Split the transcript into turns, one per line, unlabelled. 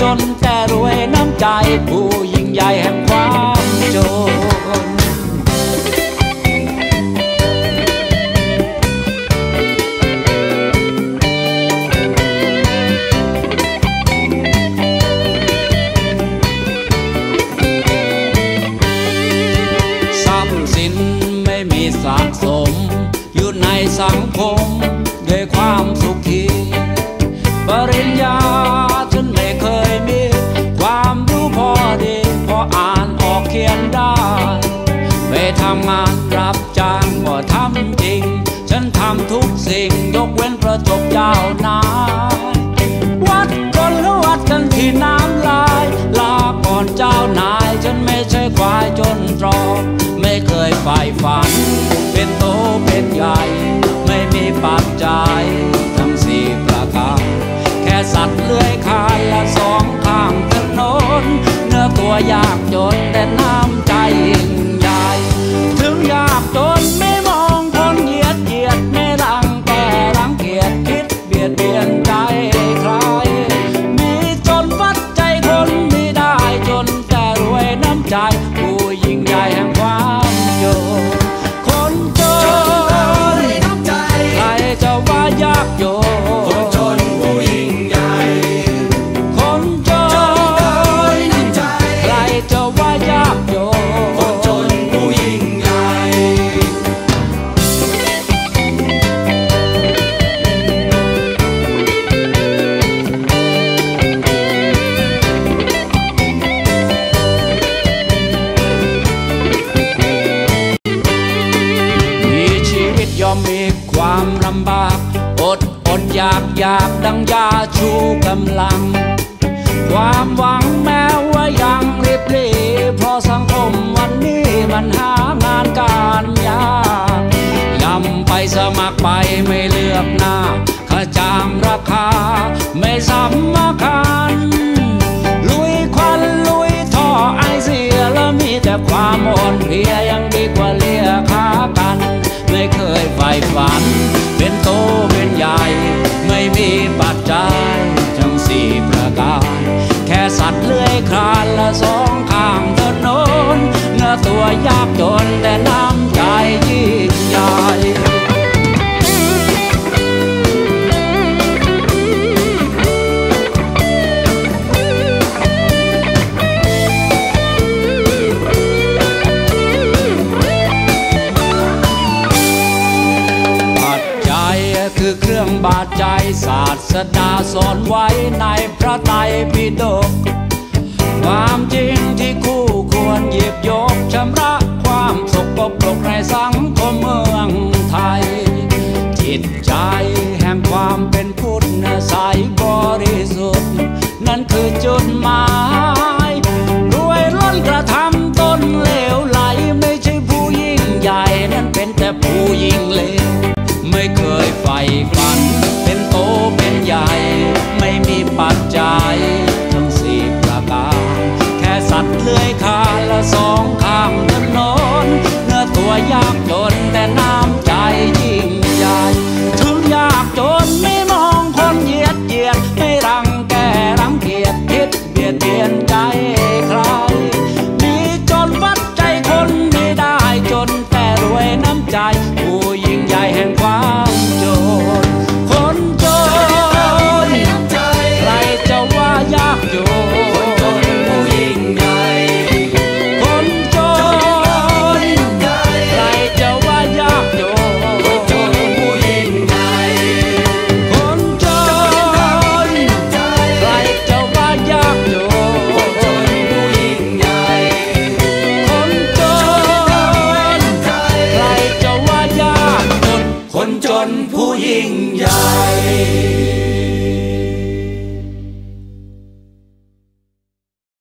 จนแต่รวยน้ำใจผู้ยิ่งใหญ่แห่งความจนสะสมอยู่ในสังคมด้วยความสุขีปริญญาฉันไม่เคยมีความรู้พอดีพออ่านออกเขียนได้ไปทำงานรับจ้างก็ทำจริงฉันทำทุกสิ่งยกเว้นประจบยาวนานวัดคนหรือวัดกันที่น้ำลายลาก่อนเจ้านายฉันไม่ใช่ควายจนตรอกไม่เคยใฝ่ฝันเป็นโตเป็นใหญ่ไม่มีปัจจัยทั้งสี่ประการแค่สัตว์เลื้อยคลานละสองข้างถนนเนื้อตัวยากจนแต่น้ำใจยิ่งใหญ่ถึงยากจนไม่มองคนเหยียดไม่รังแกรังเกียจคิดเบียดเบียนใจใครมีจนวัดใจคนไม่ได้จนแต่รวยน้ำใจผู้ยิ่งใหญ่แห่งความโยคนจนใครจะว่ายากโยคนจนผู้ยิ่งใหญ่คนจนใครจะว่ายากโยคนจนผู้ยิ่งใหญ่ย่อมมีความลำบากอดอยากดังยาชูกำลังความหวังแม้ว่ายังริบหรี่เพราะสังคมวันนี้มันหางานการยากย่ำไปสมัครไปไม่เลือกหน้าค่าจ้างราคาไม่สมการลุยควันลุยท่อไอเสียแล้วมีแต่ความอ่อนเพลียยังดีกว่าเลียขากันไม่เคยใฝ่ฝันเป็นโตเป็นใหญ่ไม่มีปัจจัยทั้งสี่ประการแค่สัตว์เลื้อยคลานละสองข้างถนนเนื้อตัวยากจนแต่น้ำใจยิ่งใหญ่คือเครื่องบาดใจศาสดาสอนไว้ในพระไตรปิฎกความจริงที่คู่ควรหยิบยกชำระความสกปรกในสังคมเมืองไทยจิตใจแห่งความเป็นพุทธ